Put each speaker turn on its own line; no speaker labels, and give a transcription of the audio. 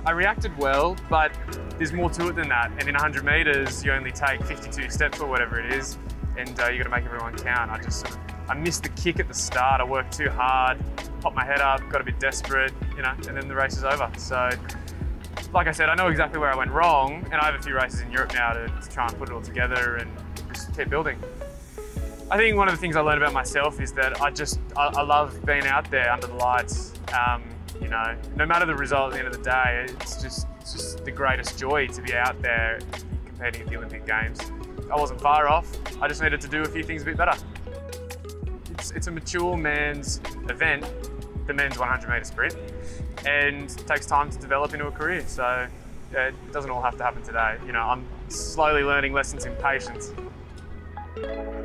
I reacted well, but there's more to it than that. And in 100 meters, you only take 52 steps or whatever it is, and you got to make everyone count. I missed the kick at the start. I worked too hard, popped my head up, got a bit desperate, you know, and then the race is over. So, like I said, I know exactly where I went wrong, and I have a few races in Europe now to try and put it all together and just keep building. I think one of the things I learned about myself is that I love being out there under the lights. You know, no matter the result at the end of the day, it's just the greatest joy to be out there competing at the Olympic Games. I wasn't far off. I just needed to do a few things a bit better. It's a mature man's event, the men's 100 metre sprint, and it takes time to develop into a career. So yeah, it doesn't all have to happen today. You know, I'm slowly learning lessons in patience.